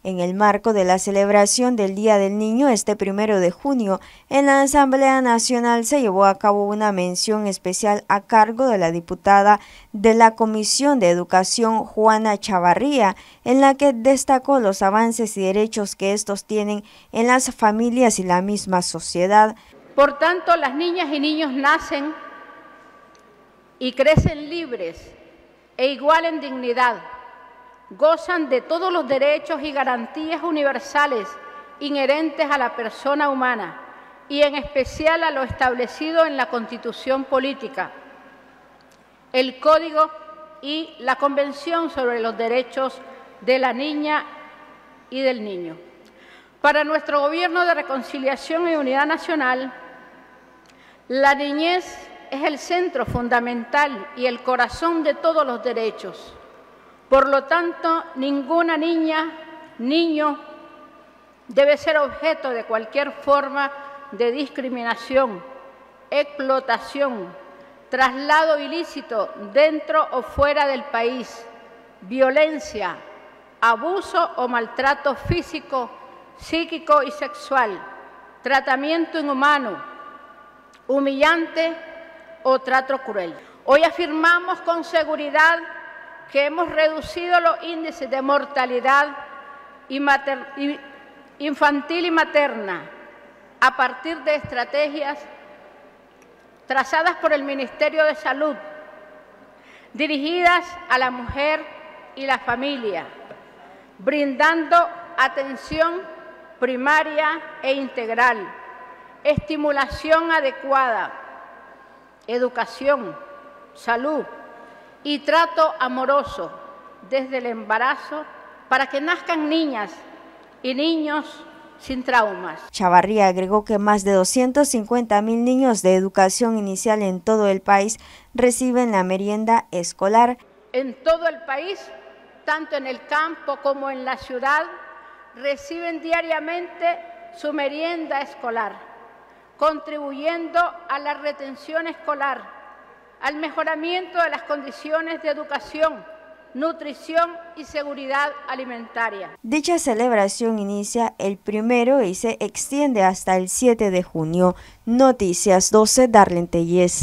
En el marco de la celebración del Día del Niño este 1 de junio, en la Asamblea Nacional se llevó a cabo una mención especial a cargo de la diputada de la Comisión de Educación, Juana Chavarría, en la que destacó los avances y derechos que estos tienen en las familias y la misma sociedad. Por tanto, las niñas y niños nacen y crecen libres e igual en dignidad. Gozan de todos los derechos y garantías universales inherentes a la persona humana y en especial a lo establecido en la Constitución Política, el Código y la Convención sobre los Derechos de la Niña y del Niño. Para nuestro Gobierno de Reconciliación y Unidad Nacional, la niñez es el centro fundamental y el corazón de todos los derechos. Por lo tanto, ninguna niña, niño debe ser objeto de cualquier forma de discriminación, explotación, traslado ilícito dentro o fuera del país, violencia, abuso o maltrato físico, psíquico y sexual, tratamiento inhumano, humillante o trato cruel. Hoy afirmamos con seguridad que hemos reducido los índices de mortalidad infantil y materna a partir de estrategias trazadas por el Ministerio de Salud, dirigidas a la mujer y la familia, brindando atención primaria e integral, estimulación adecuada, educación, salud y trato amoroso desde el embarazo para que nazcan niñas y niños sin traumas. Chavarría agregó que más de 250,000 niños de educación inicial en todo el país reciben la merienda escolar. En todo el país, tanto en el campo como en la ciudad, reciben diariamente su merienda escolar, contribuyendo a la retención escolar, al mejoramiento de las condiciones de educación, nutrición y seguridad alimentaria. Dicha celebración inicia el 1 y se extiende hasta el 7 de junio. Noticias 12, Darlene Tellez.